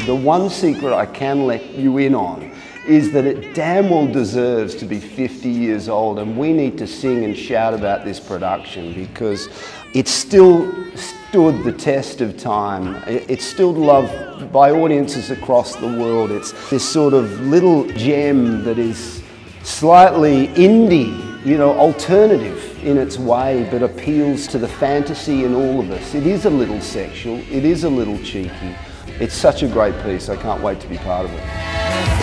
The one secret I can let you in on is that it damn well deserves to be 50 years old, and we need to sing and shout about this production because it's still stood the test of time. It's still loved by audiences across the world. It's this sort of little gem that is slightly indie, you know, alternative in its way, but appeals to the fantasy in all of us. It is a little sexual, it is a little cheeky. It's such a great piece, I can't wait to be part of it.